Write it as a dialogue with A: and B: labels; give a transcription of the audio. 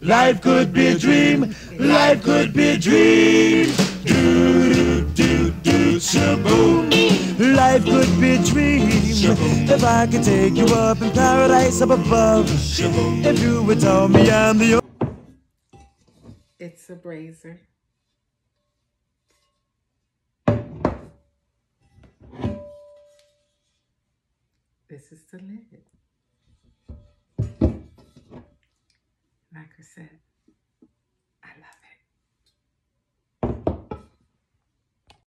A: Life could be a dream. Life could be a dream. Do do do do shaboom. Life could be a dream. Shaboom. If I could take you up in paradise up above. Shaboom. If you would tell me I'm the.
B: It's a Braiser. This is the lid. My Creuset.